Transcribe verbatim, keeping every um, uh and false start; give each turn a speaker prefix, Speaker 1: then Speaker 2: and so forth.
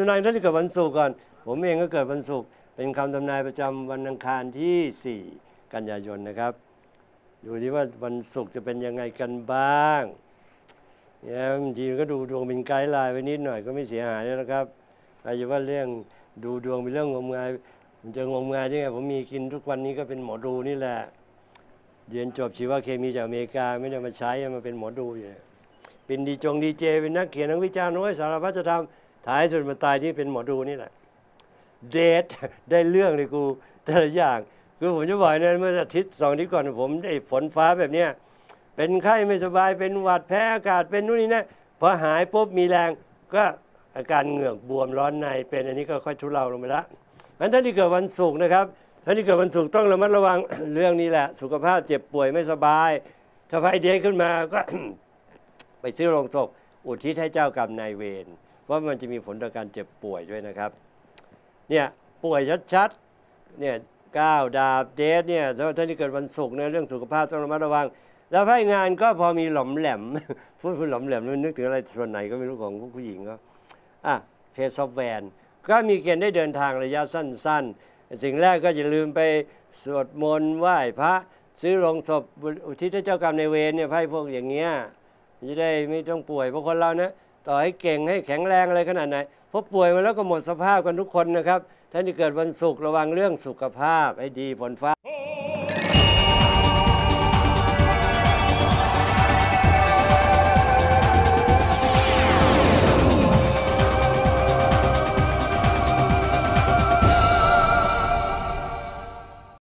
Speaker 1: ำนายท่านที่เกิดวันศุกร์ก่อนผมเองก็เกิดวันศุกร์เป็นคำทำนายประจำวันอังคารที่สี่กันยายนนะครับดูที่ว่าวันศุกร์จะเป็นยังไงกันบ้างเนี่ยบางทีก็ดูดวงเป็นไกด์ไลน์ไว้นิดหน่อยก็ไม่เสียหายนะครับอาจจะว่าเรื่องดูดวงเป็นเรื่องงมงายมันจะงมงายได้ไงผมมีกินทุกวันนี้ก็เป็นหมอดูนี่แหละเรียนจบชีวเคมีจากอเมริกาไม่ได้มาใช้มาเป็นหมอดูอยู่เป็นดีจงดีเจเป็นนักเขียนนักวิจารณ์น้อยสารพัดจะทำท้ายสุดมาตายที่เป็นหมอดูนี่แหละเดทได้เรื่องเลยกูแต่ละอย่างคือผมจะบอกนะเมื่ออาทิตย์สองอาทิตย์ก่อนผมได้ฝนฟ้าแบบเนี้ยเป็นไข้ไม่สบายเป็นหวัดแพ้อากาศเป็นนู่นนี่นะพอหายปุ๊บมีแรงก็อาการเหงือกบวมร้อนในเป็นอันนี้ก็ค่อยทุเลาลงไปละงั้นท่านที่เกิดวันศุกร์นะครับท่านที่เกิดวันศุกร์ต้องระมัดระวัง เรื่องนี้แหละสุขภาพเจ็บป่วยไม่สบายถ้าไฟเดย์ขึ้นมาก็ ไปซื้อโลงศพอุทิศให้เจ้ากรรมนายเวรเพราะมันจะมีผลต่อการเจ็บป่วยด้วยนะครับเนี่ยป่วยชัดๆเนี่ยก้าวดาบเดทเนี่ยท่านที่เกิดวันศุกร์เนี่ยเรื่องสุขภาพต้องระมัดระวังแล้วไพ่งานก็พอมีหล่อมแหลม พูดพูดหล่อมแหลมนึกถึงอะไรส่วนไหนก็ไม่รู้ของผู้หญิงก็อ่ะเพศซอฟแวร์ก็มีเกณฑ์ได้เดินทางระยะสั้นๆสิ่งแรกก็อย่าลืมไปสวดมนต์ไหว้พระซื้อโลงศพอุทิศให้เจ้ากรรมนายเวรเนี่ยไพ่พวกอย่างเงี้ยจะได้ไม่ต้องป่วยเพราะคนเรานะต่อให้เก่งให้แข็งแรงอะไรขนาดไหนพอป่วยมาแล้วก็หมดสภาพกันทุกคนนะครับท่านที่เกิดวันศุกร์ระวังเรื่องสุขภาพให้ดีฝนฟ้า